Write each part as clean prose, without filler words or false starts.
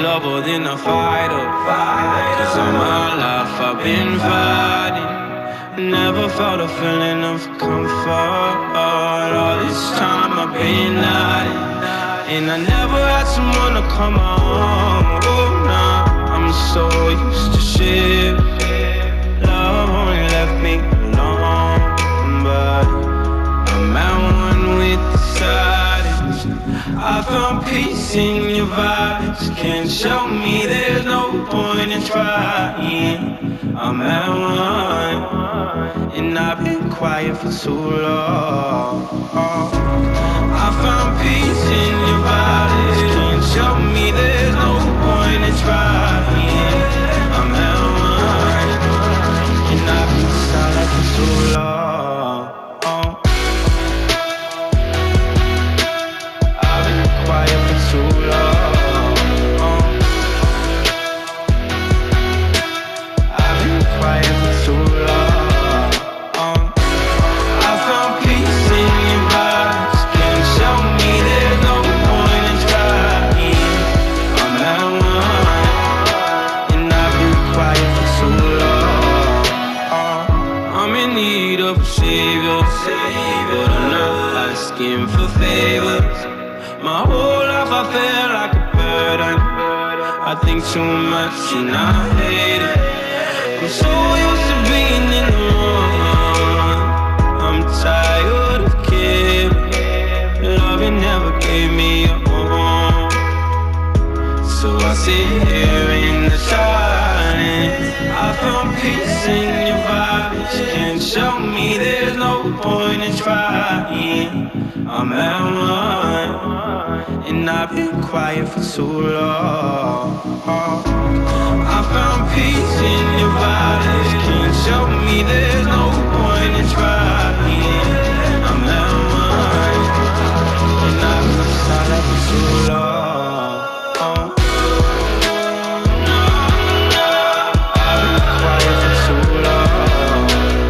lover than a fighter. Cause all my life I've been fighting. Never felt a feeling of comfort. All this time I've been hiding, and I never had someone to come home. Oh, nah, I'm so used to shit. Love only left me alone, but I'm at one with the silence. I found peace in your vibes. Can't show me there's no point in trying. I'm at one, and I've been quiet for too long. I found peace in your body. Can't show me there's no point in trying. I'm at one, and I've been silent for too long. I've been quiet for too long. I've been quiet for too long. I found peace in your vibes. Can't show me there's no point in trying. I'm at one, and I've been quiet for too long. I'm in need of a savior, but I'm not asking for favors. My whole life I felt like a burden. I think too much and I hate it. I'm so used to being in the wrong. I'm tired of caring. Love you never gave me a home. So I sit here in the silence. I found peace in your vibes. Can't show me there's no point in trying. I'm at one, and I've been quiet for too long. I found peace in your vibes. Can't show me there's no point in trying. I'm at one, and I've been silent for too long. I've been quiet for too long.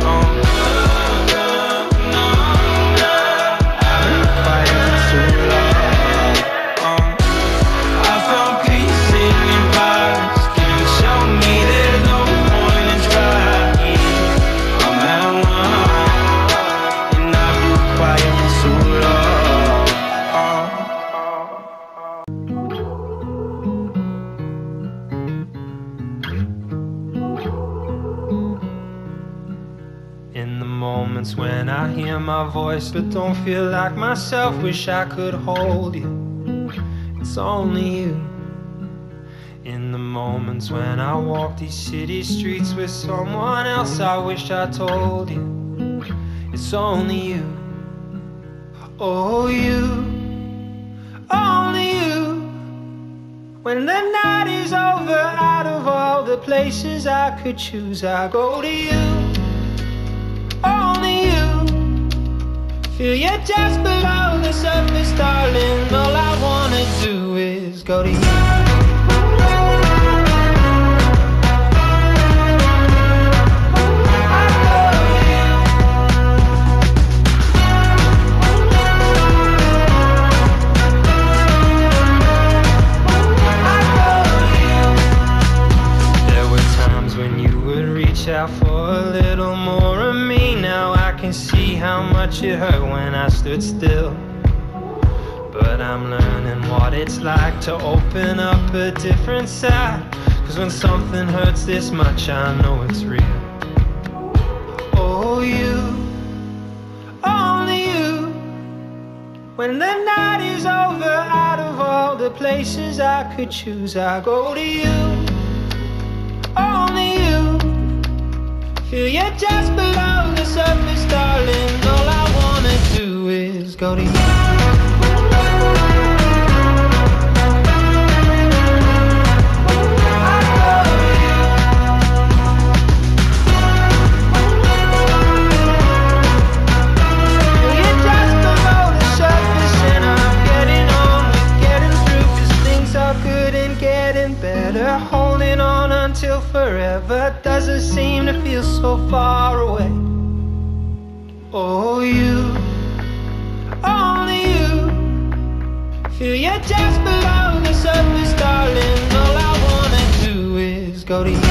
I've been quiet for too long. I found peace in your vibes. Can't show me there's no point in trying. I'm at one, and I've been quiet for too long. In the moments when I hear my voice but don't feel like myself, wish I could hold you. It's only you. In the moments when I walk these city streets with someone else, I wish I told you. It's only you. Oh, you. Only you. When the night is over, out of all the places I could choose, I go to you. Only you. Feel you just below the surface, darling. All I wanna do is go to you. Out for a little more of me. Now I can see how much it hurt when I stood still. But I'm learning what it's like to open up a different side. Cause when something hurts this much, I know it's real. Oh, you. Only you. When the night is over, out of all the places I could choose, I go to you. Only you. Feel you just below the surface, darling. All I wanna do is go to you. Until forever doesn't seem to feel so far away. Oh, you, only you. Feel you just below the surface, darling. All I wanna do is go to you.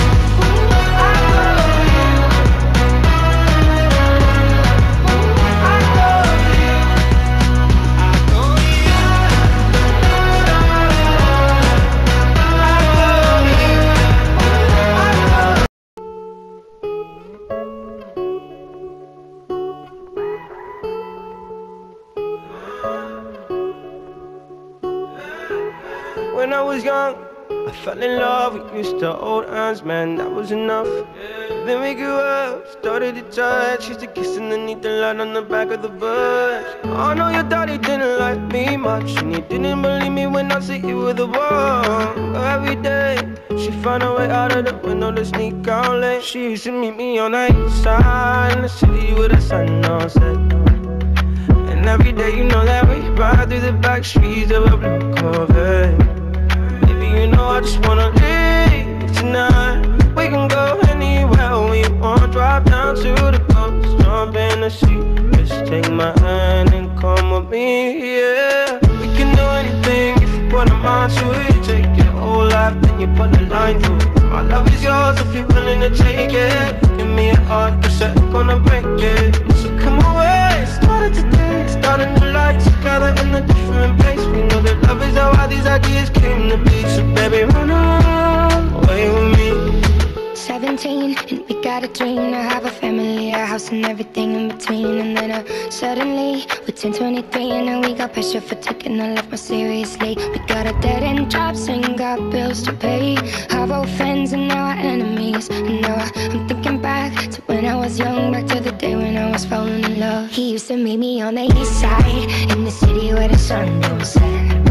When I was young, I fell in love. We used to hold hands, man, that was enough. Then we grew up, started to touch. Used to kiss underneath the light on the back of the bus. I know your daddy didn't like me much, and he didn't believe me when I said you were the one. Every day, she found a way out of the window to sneak out late. She used to meet me on the east side in the city with the sun on set. And every day, you know that we ride through the back streets of a blue Corvette. You know I just wanna leave tonight. We can go anywhere we want. Drive down to the coast, jump in the sea. Just take my hand and come with me, yeah. We can do anything if you put a mind to it. Take your whole life, then you put a line through it. My love is yours if you're willing to take it. Give me a heart, cause I'm gonna break it. So come away, started today. Start a new life together in a different place. We know that love is how all these ideas came to be. So baby, run away with me. 17 and we got a dream to have a family, a house and everything in between. And then suddenly we're 10, 23 and now we got pressure for taking our life more seriously. We got a dead end jobs and got bills to pay. Our old friends and now our enemies. And now I'm thinking back to when I was young, back to the day when I was falling in love. He used to meet me on the east side in the city where the sun don't set.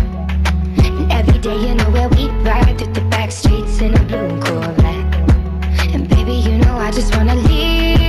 And every day, you know where we ride through the back streets in a blue Corvette. And baby, you know I just wanna leave